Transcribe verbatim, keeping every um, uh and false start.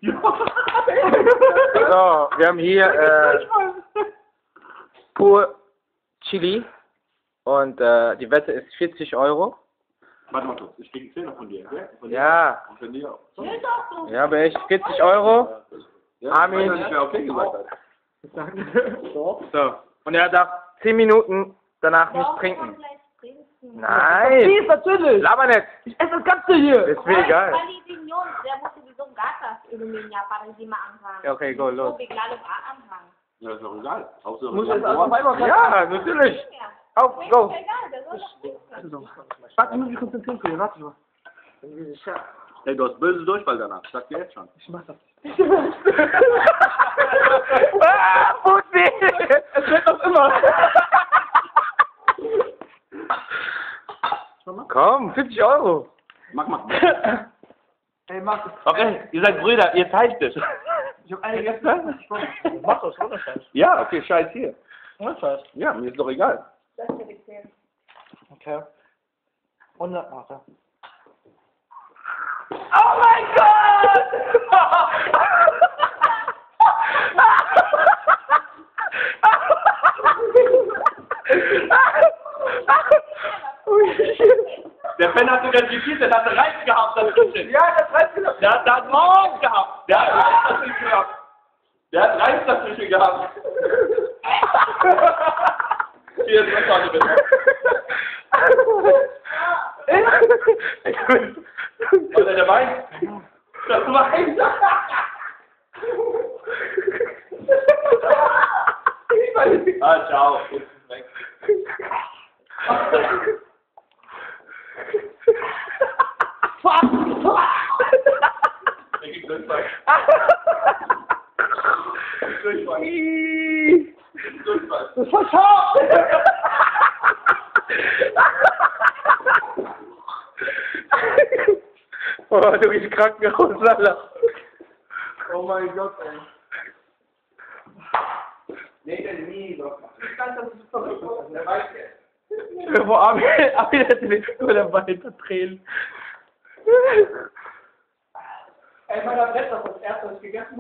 So, wir haben hier äh, pur Chili und äh, die Wette ist vierzig Euro. Warte mal kurz, ich krieg einen Zehner von dir, okay? Von dir. Ja, Und von dir auch. ja, aber echt vierzig Euro. Ja, Armin. weil er nicht mehr okay gesagt hat. So, und er darf zehn Minuten danach nicht trinken. Nein, Wie, natürlich. laber nicht. Ich esse das Ganze hier. Ist mir egal. Qualifikation, der muss sowieso gatas illuminar para hindi maanghang. Ja, okay, go, los. So, bigla lang aanghang. Ja, ist doch egal. Hauptsache, Muss wir jetzt haben einfach Ohr. einmal Ja, natürlich. Auf, go. Egal, der soll doch trinken. Warte, ich muss mich konzentrieren, Kollege. Warte mal. Ey, du hast böse Durchfall danach. Ich sag dir jetzt schon. Ich mach das. Ah, Pussy. Es wird noch immer. Komm, vierzig Euro. Mach mal. Ey, mach das. Okay, ihr seid Brüder, ihr teilt es. Ich hab eine gegessen. Mach das, oder Scheiß? Ja, okay, scheiß hier. Oder Scheiß? Ja, mir ist doch egal. Das ist die zehn. Okay. hundert Marke. Oh mein Gott! Der Fan hat sogar zitiert, der hat Reiz gehabt dazwischen. Ja, das reicht wieder. Der hat, der hat Reiz gehabt. Der hat Reiz dazwischen gehabt. Der hat Reiz dazwischen gehabt. Hier ist das bitte. Oder der Wein? Das Wein! Ah, ciao. Jetzt ist weg. Der geht Durchfall. Durchfall. Durchfall. Das war scharf. Oh, du bist Krankenhaus, Alter. Oh mein Gott, ey. Nee, der nie doch. Ich dachte, das ist verrückt. Der weiß jetzt. Wo Armin, Armin hätte den nur dabei hinter Tränen. Ey, meiner Bett, das ist das erste, was ich gegessen habe.